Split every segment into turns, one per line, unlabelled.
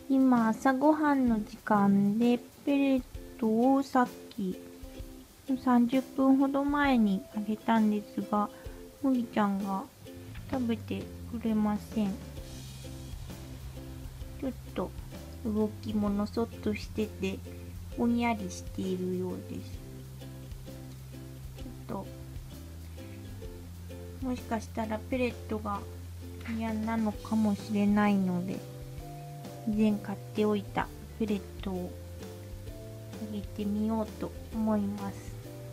今朝ごはんの時間でペレットをさっき30分ほど前にあげたんですが、麦ちゃんが食べてくれません。ちょっと動きものそっとしててぼんやりしているようです。ちょっともしかしたらペレットが嫌なのかもしれないので、以前買っておいたペレットをあげてみようと思います。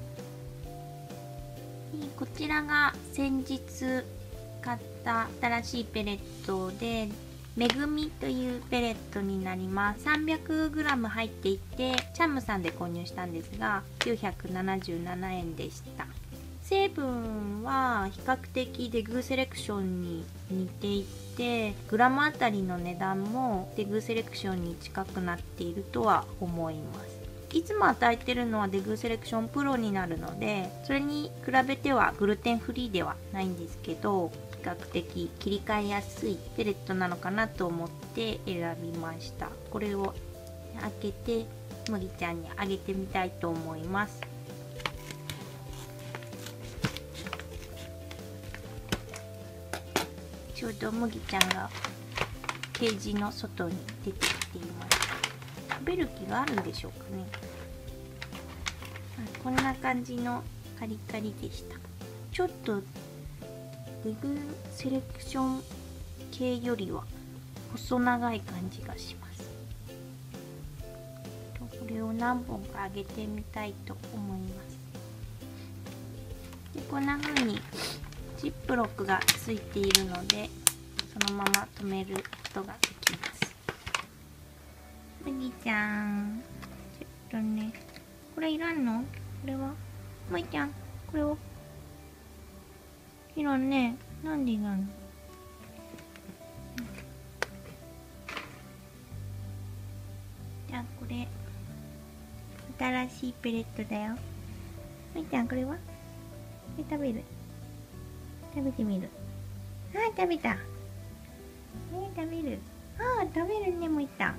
こちらが先日買った新しいペレットで、めぐみというペレットになります。 300g 入っていて、チャンムさんで購入したんですが977円でした。成分は比較的デグーセレクションに似ていて、グラムあたりの値段もデグーセレクションに近くなっているとは思います。いつも与えてるのはデグーセレクションプロになるので、それに比べてはグルテンフリーではないんですけど、比較的切り替えやすいペレットなのかなと思って選びました。これを開けて麦ちゃんにあげてみたいと思います。ちょうど麦ちゃんがケージの外に出てきています。食べる気があるんでしょうかね。こんな感じのカリカリでした。ちょっとデグセレクション系よりは細長い感じがします。これを何本かあげてみたいと思います。でこんな風にジップロックがついているので、そのまま止めることができます。麦ちゃん、ちょっとね、これいらんの？これは麦ちゃん、これをいらんね。なんでいらんの？じゃあこれ新しいペレットだよ。麦ちゃん、これは？これ食べる？食べてみる？あー、食べた。食べる。あー、食べるね、麦ちゃん。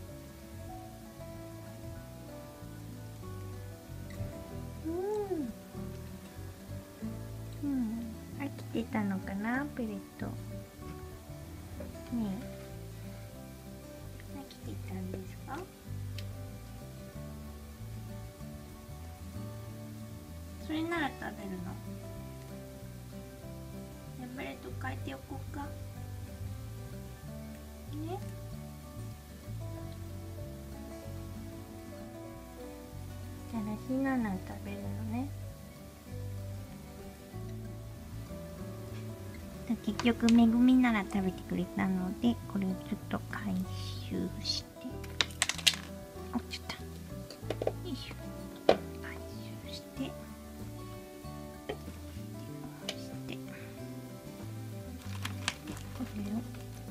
飽きてたのかな、ペレット。ねえ、飽きてたんですか？それなら食べるの？ペレット変えておこうか。ね。じゃあひなな食べるのね。結局めぐみなら食べてくれたので、これをちょっと回収して、落ちた。よいしょ。回収して、これを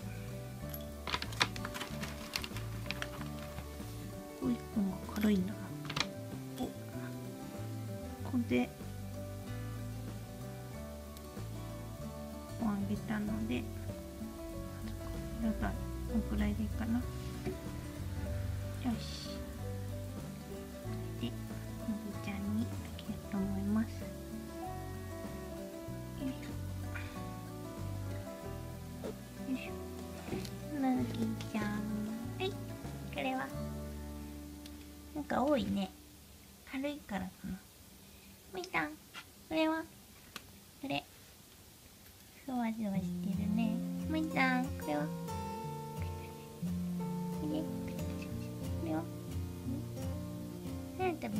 一本が軽いんだな。ここであげたので、このくらいでいいかな。よし。で、麦ちゃんにあげようと思います。よいしょ。よいしょ。麦ちゃん。はい。これはなんか多いね。軽いからかな。麦ちゃん。これはこれ。ふわふわしてるね。麦ちゃん。これはこれは食べる？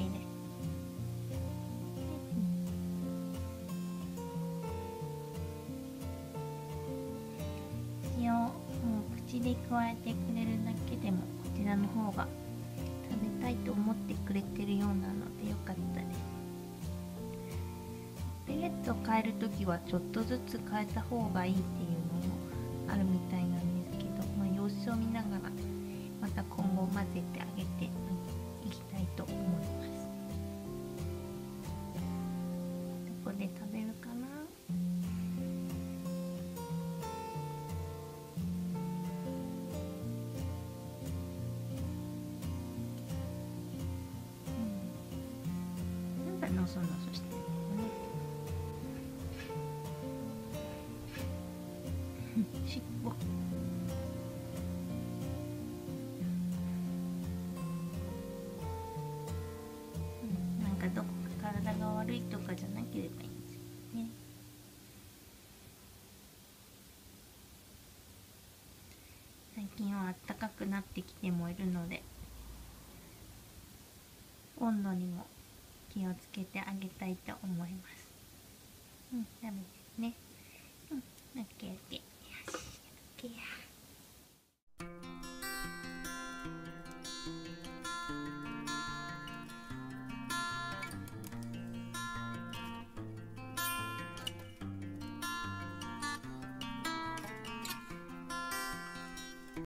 口を口でくわえてくれるだけでもこちらの方が食べたいと思ってくれてるようなのでよかったです。ペレット変えるときはちょっとずつ変えた方がいいっていうのもあるみたいなんですけど、様子を見ながらまた今後混ぜてあげていきたいと思います。どこで食べるかな？ そのそしてるね。尻尾。なんかどこか体が悪いとかじゃなければいいんですよね。最近は暖かくなってきてもいるので、温度にも気をつけてあげたいと思います。ダメですね。オッケーオッケー。よし、オッケーや。